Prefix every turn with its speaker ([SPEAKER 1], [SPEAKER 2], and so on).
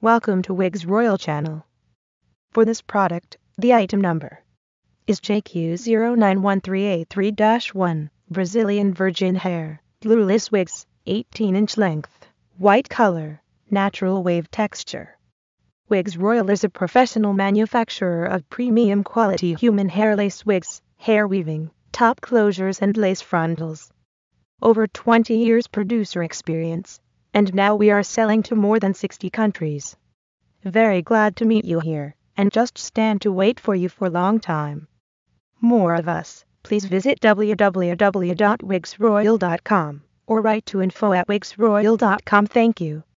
[SPEAKER 1] Welcome to Wigsroyal channel. For this product, the item number is JQ-091383-1, Brazilian virgin hair, glueless wigs, 18-inch length, white color, natural wave texture. Wigsroyal is a professional manufacturer of premium quality human hair lace wigs, hair weaving, top closures and lace frontals. Over 20 years producer experience, and now we are selling to more than 60 countries. Very glad to meet you here, and just stand to wait for you for a long time. More of us, please visit www.wigsroyal.com or write to info@wigsroyal.com. Thank you.